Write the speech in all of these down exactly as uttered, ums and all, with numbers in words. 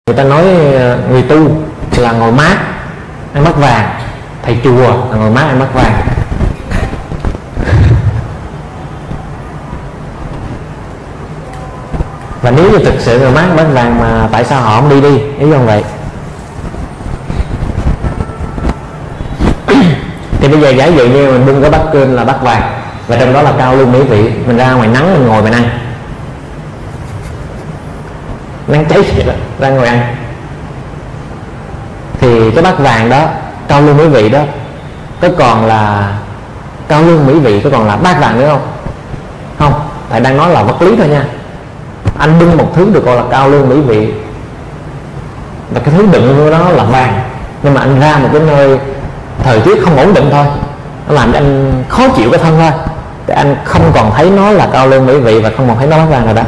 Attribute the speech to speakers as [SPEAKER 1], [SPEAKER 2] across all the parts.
[SPEAKER 1] Người ta nói người tu là ngồi mát ăn bát vàng, thầy chùa là ngồi mát ăn bát vàng. Và nếu như thực sự ngồi mát bát vàng mà tại sao họ không đi đi, ý không vậy? Thì bây giờ giả dụ như mình bưng cái bát cơm là bát vàng và trong đó là cao lương mỹ vị, mình ra ngoài nắng mình ngồi mình ăn, nắng cháy vậy đó, ra ngồi ăn, thì cái bát vàng đó cao lương mỹ vị đó có còn là cao lương mỹ vị, có còn là bát vàng nữa không? Không, thầy đang nói là vật lý thôi nha. Anh bưng một thứ được gọi là cao lương mỹ vị và cái thứ đựng của đó là vàng, nhưng mà anh ra một cái nơi thời tiết không ổn định thôi, nó làm cho anh khó chịu cái thân thôi, thì anh không còn thấy nó là cao lương mỹ vị và không còn thấy nó bát vàng rồi đó.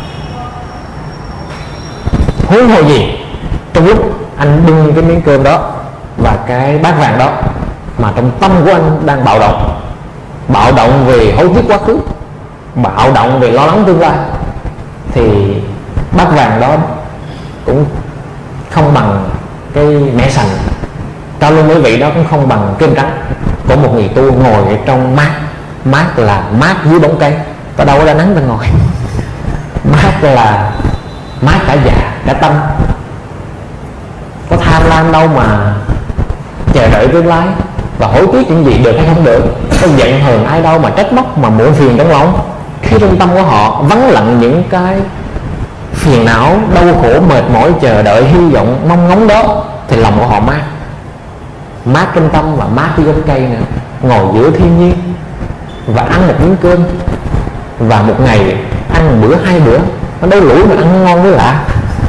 [SPEAKER 1] Huống hồ gì trong lúc anh bưng cái miếng cơm đó và cái bát vàng đó mà trong tâm của anh đang bạo động, bạo động về hối tiếc quá khứ, bạo động về lo lắng tương lai, thì bát vàng đó cũng không bằng cái mẻ sành, cao lương mỹ vị đó cũng không bằng cơm trắng của một người tu ngồi ở trong mát. Mát là mát dưới bóng cây, có đâu có ra nắng ta ngồi. Mát là mát cả dạ cả tâm, có tham lam đâu mà chờ đợi tương lai và hối tiếc những gì được hay không được, có giận hờn ai đâu mà trách móc mà muộn phiền trong lòng. Khi trong tâm của họ vắng lặng những cái phiền não, đau khổ, mệt mỏi, chờ đợi, hy vọng, mong ngóng đó, thì lòng của họ mát. Mát trong tâm và mát dưới gốc cây nữa, ngồi giữa thiên nhiên và ăn một miếng cơm, và một ngày ăn một bữa hai bữa, nó đâu lũi mà ăn ngon với lạ.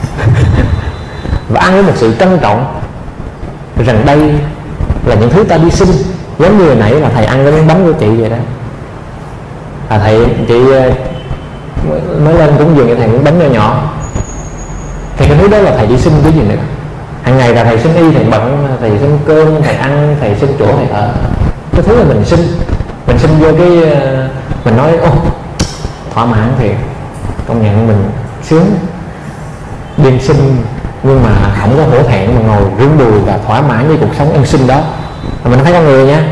[SPEAKER 1] Và ăn với một sự trân trọng rằng đây là những thứ ta đi xin. Giống như hồi nãy là thầy ăn cái miếng bánh của chị vậy đó, à, thầy chị mới lên cúng dường cho thầy miếng bánh nhỏ nhỏ, thì cái thứ đó là thầy đi xin cái gì nữa. Hàng ngày là thầy xin y, thầy bận, thầy xin cơm, thầy ăn, thầy xin chỗ thầy ở. Cái thứ là mình xin, mình xin vô cái mình nói ô thỏa mãn thì công nhận mình sướng, đêm sinh nhưng mà không có hổ thẹn mà ngồi rung đùi và thỏa mãn với cuộc sống ân sinh đó. Và mình thấy con người nha,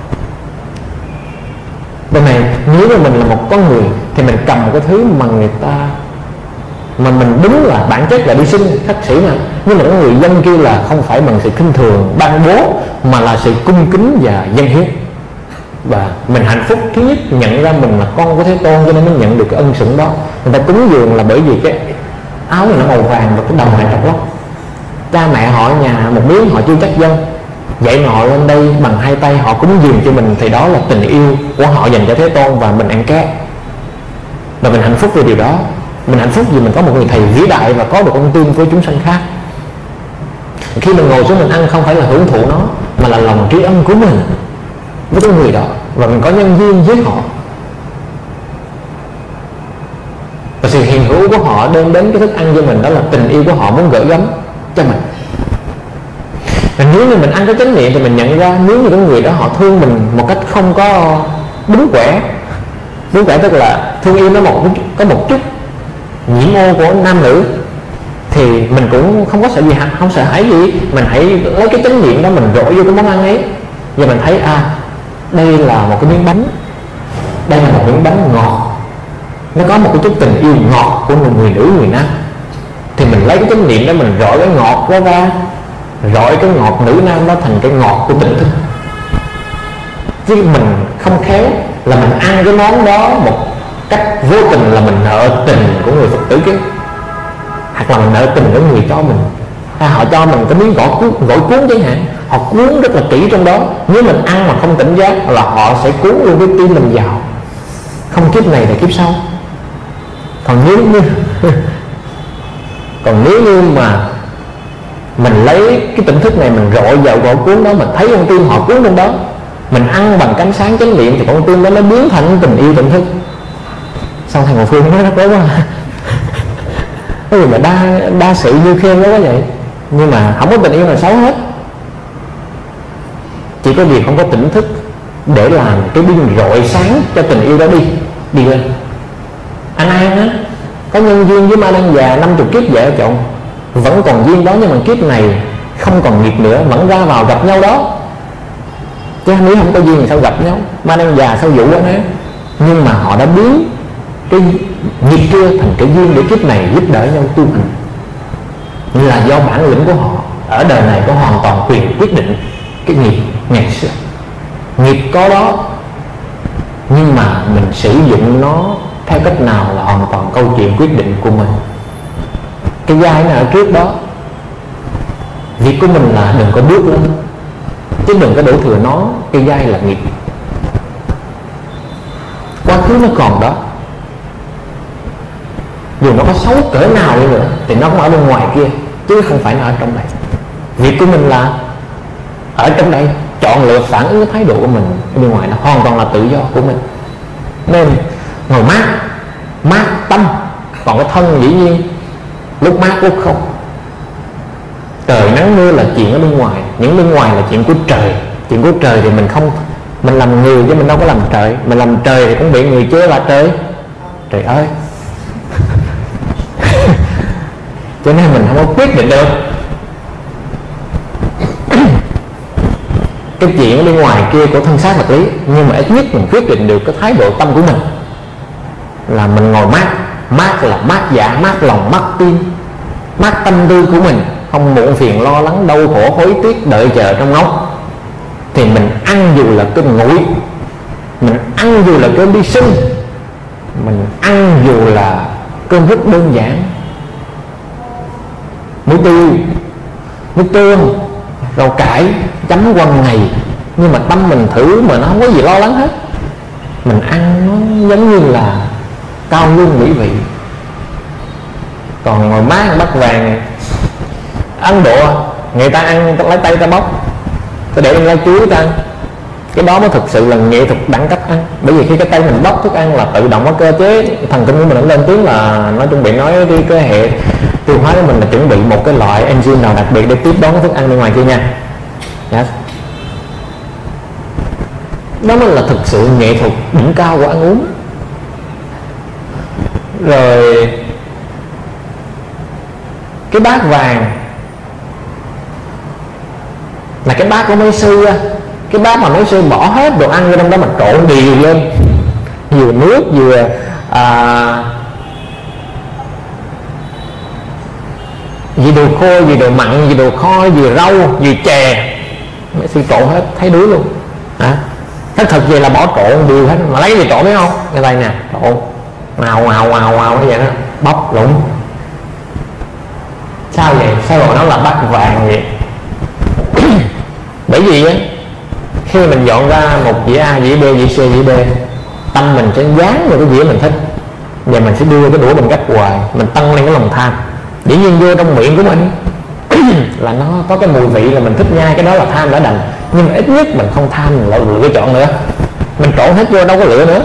[SPEAKER 1] bên này nếu mà mình là một con người thì mình cầm một cái thứ mà người ta mà mình đúng là bản chất là đi sinh khách sĩ mà, nhưng mà có người dân kia là không phải bằng sự khinh thường ban bố mà là sự cung kính và dân hiến. Và mình hạnh phúc thứ nhất nhận ra mình là con của Thế Tôn, cho nên mới nhận được cái ân sủng đó. Người ta cúng dường là bởi vì cái áo này nó màu vàng và cái đầu này trọc lóc. Cha mẹ họ ở nhà một miếng họ chưa chắc dân, dạy họ lên đây bằng hai tay họ cúng dường cho mình, thì đó là tình yêu của họ dành cho Thế Tôn và mình ăn ké. Và mình hạnh phúc về điều đó. Mình hạnh phúc vì mình có một người thầy vĩ đại và có được ân tương với chúng sanh khác. Khi mình ngồi xuống mình ăn không phải là hưởng thụ nó, mà là lòng tri ân của mình với cái người đó, và mình có nhân duyên với họ, và sự hiện hữu của họ đem đến cái thức ăn cho mình, đó là tình yêu của họ muốn gửi gắm cho mình. Và nếu như mình ăn cái chánh niệm thì mình nhận ra nếu như cái người đó họ thương mình một cách không có đúng quẻ. Đúng quẻ tức là thương yêu nó một có một chút nhiễm ô của nam nữ, thì mình cũng không có sợ gì, không sợ hãi gì. Mình hãy lấy cái chánh niệm đó mình rọi vô cái món ăn ấy, và mình thấy à đây là một cái miếng bánh, đây là một miếng bánh ngọt, nó có một cái chút tình yêu ngọt của một người nữ người nam, thì mình lấy cái chánh niệm đó mình rọi cái ngọt đó ra, rọi cái ngọt nữ nam đó thành cái ngọt của tỉnh thức. Chứ mình không khéo là mình ăn cái món đó một cách vô tình là mình nợ tình của người Phật tử kia, hoặc là mình nợ tình của người cho mình. À, họ cho mình cái miếng gỏi cuốn, gỏi cuốn chẳng hạn, họ cuốn rất là kỹ trong đó, nếu mình ăn mà không tỉnh giác là họ sẽ cuốn luôn cái tim mình vào, không kiếp này thì kiếp sau. Còn nếu như còn nếu như mà mình lấy cái tỉnh thức này mình rọi vào gỏi cuốn đó, mình thấy con tim họ cuốn trong đó, mình ăn bằng cánh sáng chánh niệm thì con tim đó nó biến thành tình yêu tỉnh thức. Xong thầy Ngọc Phương nói rất tốt quá. Cái gì mà đa, đa sự như khen đó quá vậy. Nhưng mà không có tình yêu nào xấu hết, chỉ có việc không có tỉnh thức để làm cái pin rọi sáng cho tình yêu đó đi đi lên. Anh An á có nhân duyên với Ma Đăng Già năm mươi kiếp vợ chồng, vẫn còn duyên đó, nhưng mà kiếp này không còn nghiệp nữa, vẫn ra vào gặp nhau đó. Chứ nếu không có duyên thì sao gặp nhau, ma đang già sao dụ anh ấy. Nhưng mà họ đã biến cái nghiệp kia thành cái duyên để kiếp này giúp đỡ nhau tu hành. Là do bản lĩnh của họ ở đời này có hoàn toàn quyền quyết định cái nghiệp ngày xưa. Nghiệp có đó, nhưng mà mình sử dụng nó theo cách nào là hoàn toàn câu chuyện quyết định của mình. Cái gai nó ở trước đó, việc của mình là đừng có bước lên, chứ đừng có đổ thừa nó. Cái gai là nghiệp, quá khứ nó còn đó, dù nó có xấu cỡ nào đi nữa thì nó cũng ở bên ngoài kia, chứ không phải nó ở trong đây. Việc của mình là ở trong đây chọn lựa phản ứng cái thái độ của mình. Bên ngoài nó hoàn toàn là tự do của mình. Nên ngồi mát, mát tâm, còn cái thân dĩ nhiên lúc mát lúc không. Trời nắng mưa là chuyện ở bên ngoài, những bên ngoài là chuyện của trời. Chuyện của trời thì mình không, mình làm người chứ mình đâu có làm trời. Mình làm trời thì cũng bị người chê là trời. Trời ơi. Cho nên mình không có quyết định được cái chuyện ở bên ngoài kia của thân xác vật lý. Nhưng mà ít nhất mình quyết định được cái thái độ tâm của mình, là mình ngồi mát. Mát là mát dạ, mát lòng, mát tim, mát tâm tư của mình, không muộn phiền lo lắng đau khổ hối tiếc đợi chờ trong ngóng. Thì mình ăn dù là cơm nguội, mình ăn dù là cơm đi sinh, mình ăn dù là cơm rất đơn giản, muối tiêu, nước tương, rau cải chấm qua ngày. Nhưng mà tâm mình thử mà nó không có gì lo lắng hết. Mình ăn nó giống như là cao lương mỹ vị. Còn ngồi mát ăn bát vàng Ấn Độ, người ta ăn lấy tay ta bóc, ta để lên lá chuối ta ăn. Cái đó mới thực sự là nghệ thuật đẳng cấp ăn. Bởi vì khi cái tay mình bóc thức ăn là tự động có cơ chế thần kinh của mình nó lên tiếng là nó chuẩn bị nói đi cái hệ tiêu hóa của mình là chuẩn bị một cái loại enzyme nào đặc biệt để tiếp đón cái thức ăn bên ngoài kia nha. Yes. Đó mới là thực sự nghệ thuật đỉnh cao của ăn uống. Rồi cái bát vàng là cái bát của mấy sư, cái bát mà mấy sư bỏ hết đồ ăn vô trong đó mà trộn đều lên, vừa nước vừa à, vừa đồ khô, vừa đồ mặn, vừa đồ kho, vừa rau, vừa chè, mấy sư trộn hết thấy đuối luôn. Hả? Thật thật vậy là bỏ trộn đều hết. Mà lấy cái gì trộn biết không? Cái tay nè, trộn màu màu màu màu như vậy đó, bóc lụng. Sao vậy? Sao rồi nó là bát vàng vậy? Bởi vì á, khi mình dọn ra một dĩa A, dĩa B, dĩa C, dĩa D, tâm mình sẽ dán vào cái dĩa mình thích, và mình sẽ đưa cái đũa mình gấp hoài, mình tăng lên cái lòng tham. Dĩ nhiên vô trong miệng của mình là nó có cái mùi vị là mình thích nhai, cái đó là tham đã đành. Nhưng mà ít nhất mình không tham, mình lại lựa chọn nữa. Mình trộn hết vô đâu có lựa nữa.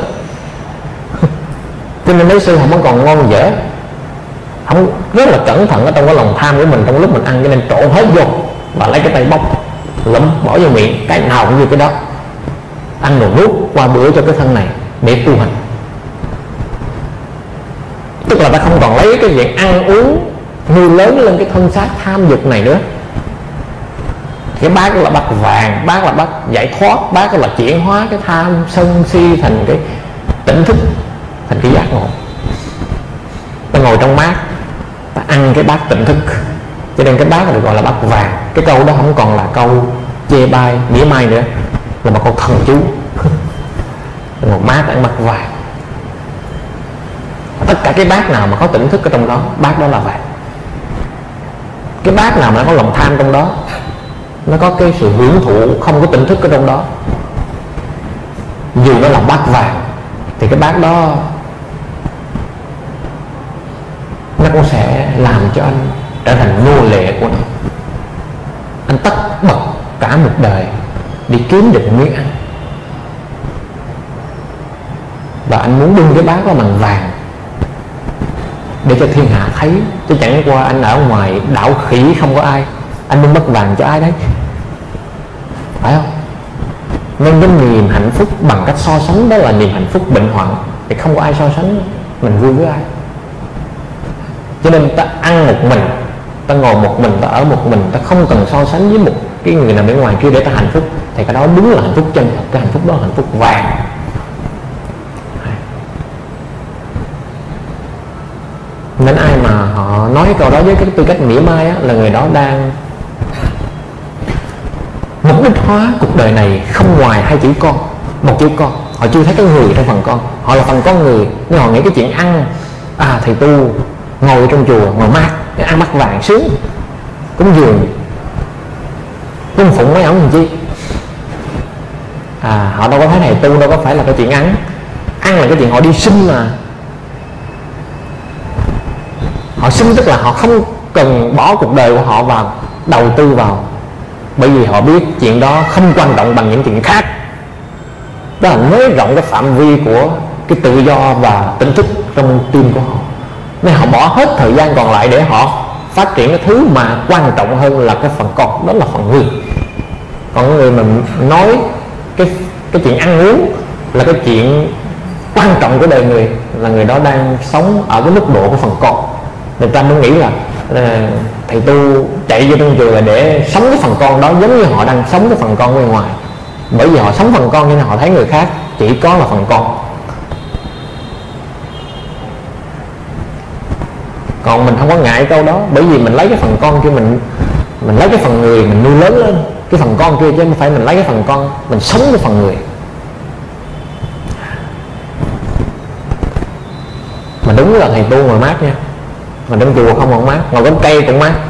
[SPEAKER 1] Cho nên mấy sư không có còn ngon dở, không rất là cẩn thận ở trong cái lòng tham của mình trong lúc mình ăn, cho nên trộn hết vô và lấy cái tay bóc lụm bỏ vô miệng, cái nào cũng như cái đó, ăn đồ nuốt qua bữa cho cái thân này để tu hành. Tức là ta không còn lấy cái việc ăn uống nuôi lớn lên cái thân xác tham dục này nữa. Cái bát là bát vàng, bát là bát giải thoát, bát là chuyển hóa cái tham sân si thành cái tỉnh thức, thành cái giác ngộ. Ta ngồi trong bát, ta ăn cái bát tỉnh thức, cho nên cái bát được gọi là bát vàng. Cái câu đó không còn là câu chê bai mỉa mai nữa, là một câu thần chú. Ngồi mát ăn bát vàng. Tất cả cái bát nào mà có tỉnh thức ở trong đó, bát đó là vàng. Cái bát nào mà nó có lòng tham trong đó, nó có cái sự hưởng thụ không có tỉnh thức ở trong đó, dù nó là bát vàng, thì cái bát đó nó cũng sẽ làm cho anh trở thành nô lệ của nó. Anh tất bật cả một đời đi kiếm được miếng ăn, và anh muốn bưng cái bát đó bằng vàng để cho thiên hạ thấy. Chứ chẳng qua anh ở ngoài đảo khỉ không có ai, anh bưng bát vàng cho ai đấy, phải không? Nên cái niềm hạnh phúc bằng cách so sánh đó là niềm hạnh phúc bệnh hoạn, thì không có ai so sánh mình vui với ai. Cho nên ta ăn một mình, ta ngồi một mình, ta ở một mình, ta không cần so sánh với một cái người nào bên ngoài kia để ta hạnh phúc, thì cái đó đúng là hạnh phúc chân thật. Cái hạnh phúc đó là hạnh phúc vàng. Nên ai mà họ nói cái câu đó với cái tư cách mỉa mai á, là người đó đang mục đích hóa cuộc đời này không ngoài hai chữ con, một chữ con. Họ chưa thấy cái người trong phần con, họ là phần con người, nhưng họ nghĩ cái chuyện ăn, à thầy tu ngồi trong chùa ngồi mát, ăn mắt vàng sướng, cúng dường cung phụng mấy ông làm chi. À họ đâu có thấy thầy tu đâu có phải là cái chuyện ăn. Ăn là cái chuyện họ đi sinh mà. Họ sinh tức là họ không cần bỏ cuộc đời của họ vào, đầu tư vào, bởi vì họ biết chuyện đó không quan trọng bằng những chuyện khác. Đó là nới rộng cái phạm vi của cái tự do và tỉnh thức trong tim của họ. Nên họ bỏ hết thời gian còn lại để họ phát triển cái thứ mà quan trọng hơn là cái phần con, đó là phần người. Còn người mình nói cái cái chuyện ăn uống là cái chuyện quan trọng của đời người, là người đó đang sống ở cái mức độ của phần con. Người ta mới nghĩ là, là thầy tu chạy vô trong chùa là để sống cái phần con đó, giống như họ đang sống cái phần con bên ngoài. Bởi vì họ sống phần con cho nên họ thấy người khác chỉ có là phần con. Còn mình không có ngại câu đó, bởi vì mình lấy cái phần con kia, mình mình lấy cái phần người mình nuôi lớn lên cái phần con kia, chứ không phải mình lấy cái phần con mình sống cái phần người. Mà đúng là thầy tu ngồi mát nha, mà trong chùa không ngồi mát, ngồi cái cây cũng mát.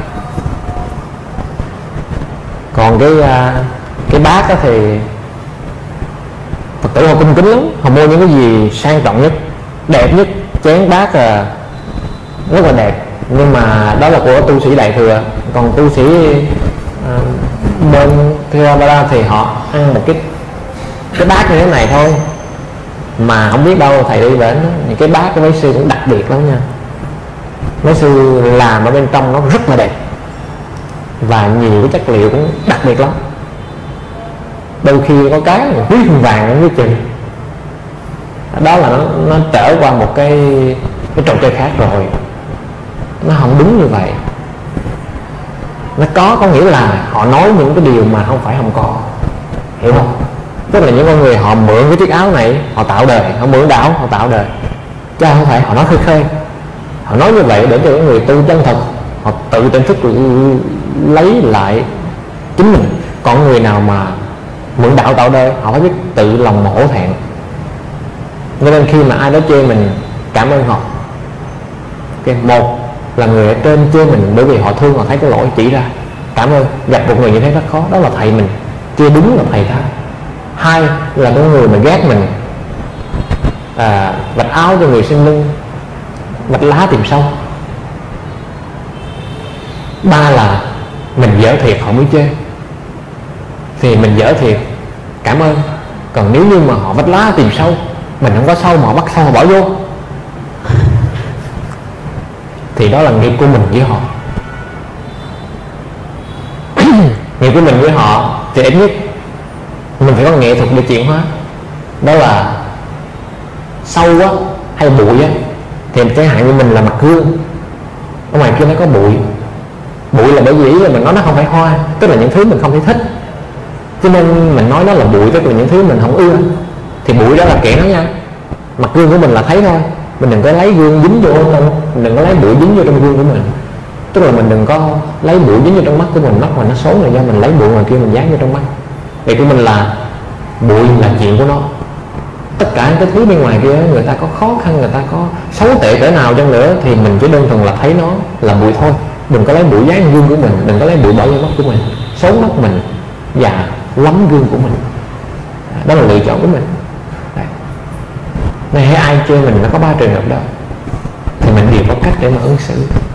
[SPEAKER 1] Còn cái cái bát đó thì Phật tử họ cung kính lắm, họ mua những cái gì sang trọng nhất, đẹp nhất, chén bát là rất là đẹp, nhưng mà đó là của tu sĩ Đại Thừa. Còn tu sĩ uh, bên Theravada thì họ ăn một cái cái bát như thế này thôi, mà không biết đâu thầy đi đến những cái bát của mấy sư cũng đặc biệt lắm nha. Mấy sư làm ở bên trong nó rất là đẹp, và nhiều cái chất liệu cũng đặc biệt lắm. Đôi khi có cái quý hơn vàng với chừng. Đó là nó, nó trở qua một cái cái trò chơi khác rồi. Nó không đúng như vậy. Nó có có nghĩa là họ nói những cái điều mà không phải không có, hiểu không? Tức là những con người họ mượn cái chiếc áo này họ tạo đời, họ mượn đạo họ tạo đời, chứ không phải họ nói khơi khơi. Họ nói như vậy để cho những người tu chân thật họ tự tỉnh thức lấy lại chính mình. Còn người nào mà mượn đạo tạo đời, họ phải biết tự lòng mà hổ thẹn. Nên khi mà ai đó chê mình, cảm ơn họ. Okay. Một là người ở trên chê mình bởi vì họ thương, họ thấy cái lỗi chỉ ra, cảm ơn. Gặp một người như thế rất khó, đó là thầy mình, chê đúng là thầy ta. Hai là cái người mà ghét mình, à, vạch áo cho người xin lưng, vạch lá tìm sâu. Ba là mình dở thiệt họ mới chê, thì mình dở thiệt, cảm ơn. Còn nếu như mà họ vách lá tìm sâu, mình không có sâu mà họ bắt sâu họ bỏ vô, thì đó là nghiệp của mình với họ. Nghiệp của mình với họ thì ít nhất mình phải có nghệ thuật để chuyển hóa. Đó là sâu á hay bụi á, thì chẳng hạn như mình là mặt gương, ở ngoài kia nó có bụi. Bụi là bởi vì là mình nói nó không phải hoa, tức là những thứ mình không thể thích, cho nên mình nói nó là bụi, tức là những thứ mình không ưa. Thì bụi đó là kệ nó nha. Mặt gương của mình là thấy thôi, mình đừng có lấy gương dính vô đâu, mình đừng có lấy bụi dính vô trong gương của mình. Tức là mình đừng có lấy bụi dính vô trong mắt của mình. Mắt mà nó xấu là do mình lấy bụi ngoài kia mình dán vô trong mắt. Vì của mình là bụi là chuyện của nó. Tất cả cái thứ bên ngoài kia người ta có khó khăn, người ta có xấu tệ cỡ nào chăng nữa, thì mình chỉ đơn thuần là thấy nó là bụi thôi. Đừng có lấy bụi dán gương của mình, đừng có lấy bụi bỏ vô mắt của mình, xấu mắt mình và lắm gương của mình. Đó là lựa chọn của mình. Này, hay ai chơi mình nó có ba trường hợp đó, thì mình đều có cách để mà ứng xử.